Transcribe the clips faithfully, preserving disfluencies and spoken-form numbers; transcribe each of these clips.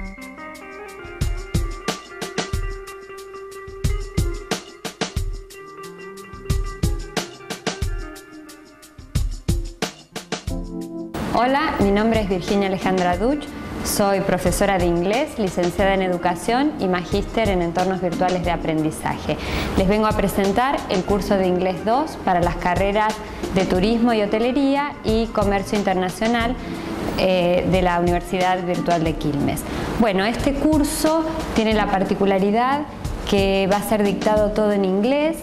Hola, mi nombre es Virginia Alejandra Duch, soy profesora de inglés, licenciada en educación y magíster en entornos virtuales de aprendizaje. Les vengo a presentar el curso de Inglés dos para las carreras de Turismo y Hotelería y Comercio Internacional eh, de la Universidad Virtual de Quilmes. Bueno, este curso tiene la particularidad que va a ser dictado todo en inglés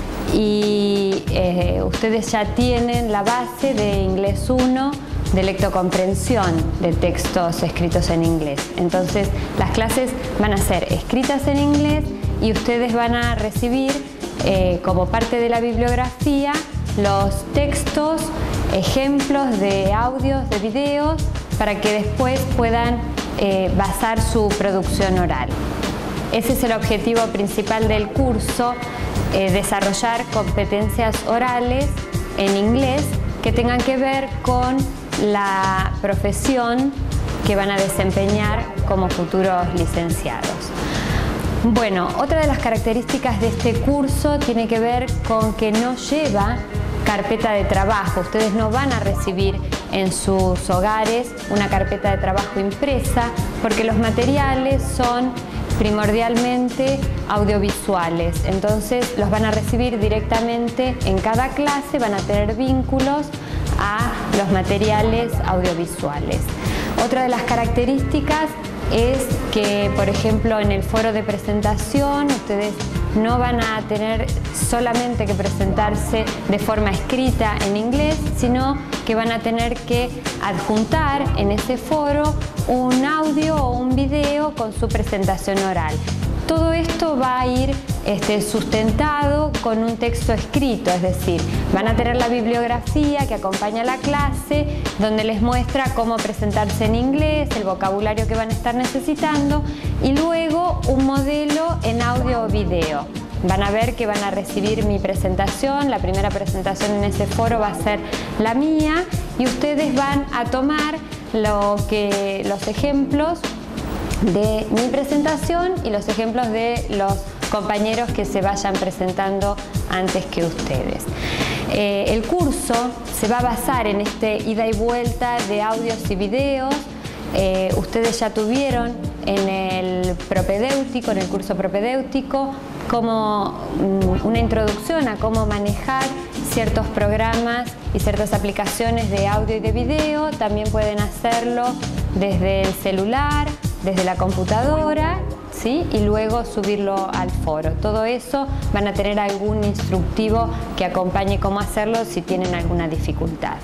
y eh, ustedes ya tienen la base de Inglés uno, de lectocomprensión de textos escritos en inglés. Entonces las clases van a ser escritas en inglés y ustedes van a recibir eh, como parte de la bibliografía los textos, ejemplos de audios, de videos, para que después puedan eh, basar su producción oral. Ese es el objetivo principal del curso, eh, desarrollar competencias orales en inglés que tengan que ver con la profesión que van a desempeñar como futuros licenciados. Bueno, otra de las características de este curso tiene que ver con que no lleva carpeta de trabajo. Ustedes no van a recibir en sus hogares una carpeta de trabajo impresa porque los materiales son primordialmente audiovisuales, entonces los van a recibir directamente en cada clase, van a tener vínculos a los materiales audiovisuales. Otra de las características es que, por ejemplo, en el foro de presentación ustedes no van a tener solamente que presentarse de forma escrita en inglés, sino que van a tener que adjuntar en ese foro un audio o un video con su presentación oral. Todo esto va a ir este, sustentado con un texto escrito, es decir, van a tener la bibliografía que acompaña la clase, donde les muestra cómo presentarse en inglés, el vocabulario que van a estar necesitando y luego un modelo en audio o video. Van a ver que van a recibir mi presentación, la primera presentación en ese foro va a ser la mía y ustedes van a tomar lo que, los ejemplos de mi presentación y los ejemplos de los compañeros que se vayan presentando antes que ustedes. Eh, el curso se va a basar en este ida y vuelta de audios y videos. Eh, ustedes ya tuvieron en el propedéutico, en el curso propedéutico, como um, una introducción a cómo manejar ciertos programas y ciertas aplicaciones de audio y de video. También pueden hacerlo desde el celular, desde la computadora, ¿sí? Y luego subirlo al foro. Todo eso van a tener algún instructivo que acompañe cómo hacerlo si tienen alguna dificultad.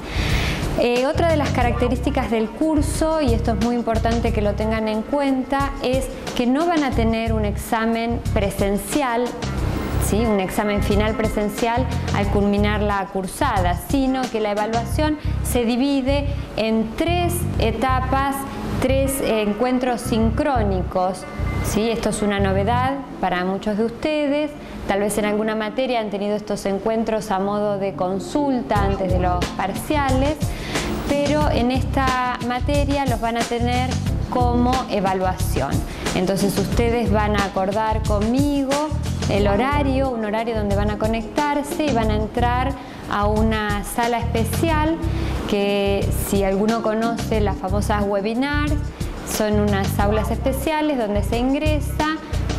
Eh, otra de las características del curso, y esto es muy importante que lo tengan en cuenta, es que no van a tener un examen presencial, ¿sí? Un examen final presencial al culminar la cursada, sino que la evaluación se divide en tres etapas, tres encuentros sincrónicos, ¿sí? Esto es una novedad para muchos de ustedes. Tal vez en alguna materia han tenido estos encuentros a modo de consulta antes de los parciales, pero en esta materia los van a tener como evaluación. Entonces ustedes van a acordar conmigo el horario, un horario donde van a conectarse y van a entrar a una sala especial que, si alguno conoce las famosas webinars, son unas aulas especiales donde se ingresa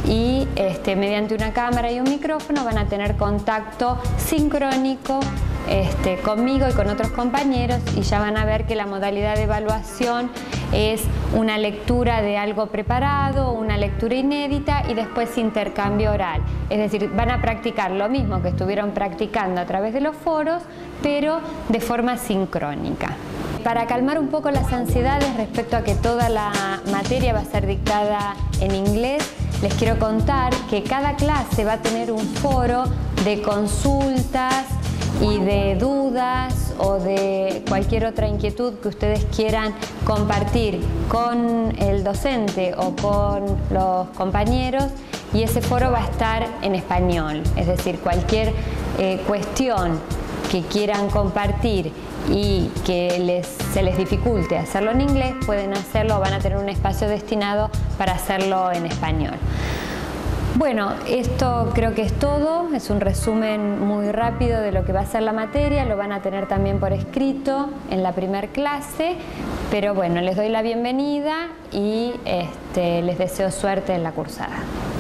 y este, mediante una cámara y un micrófono van a tener contacto sincrónico este, conmigo y con otros compañeros, y ya van a ver que la modalidad de evaluación es una lectura de algo preparado, una lectura inédita y después intercambio oral. Es decir, van a practicar lo mismo que estuvieron practicando a través de los foros, pero de forma sincrónica. Para calmar un poco las ansiedades respecto a que toda la materia va a ser dictada en inglés, les quiero contar que cada clase va a tener un foro de consultas y de dudas o de cualquier otra inquietud que ustedes quieran compartir con el docente o con los compañeros, y ese foro va a estar en español, es decir, cualquier eh, cuestión que quieran compartir y que les, se les dificulte hacerlo en inglés, pueden hacerlo, van a tener un espacio destinado para hacerlo en español. Bueno, esto creo que es todo, es un resumen muy rápido de lo que va a ser la materia, lo van a tener también por escrito en la primer clase, pero bueno, les doy la bienvenida y este, les deseo suerte en la cursada.